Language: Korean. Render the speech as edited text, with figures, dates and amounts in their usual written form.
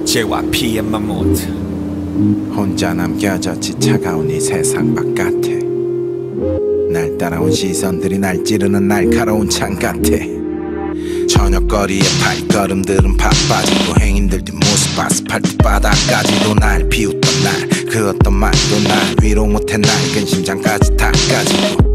주제와 피해만 모두 혼자 남겨졌지 차가운 이 세상 바깥에. 날 따라온 시선들이 날 찌르는 날카로운 창 같아. 저녁거리의 발걸음들은 바빠지고 행인들 뒷모습 아스팔트 바닥까지도 날 비웃던 날, 그 어떤 말도 날 위로 못해 낡은 심장까지 다 까지고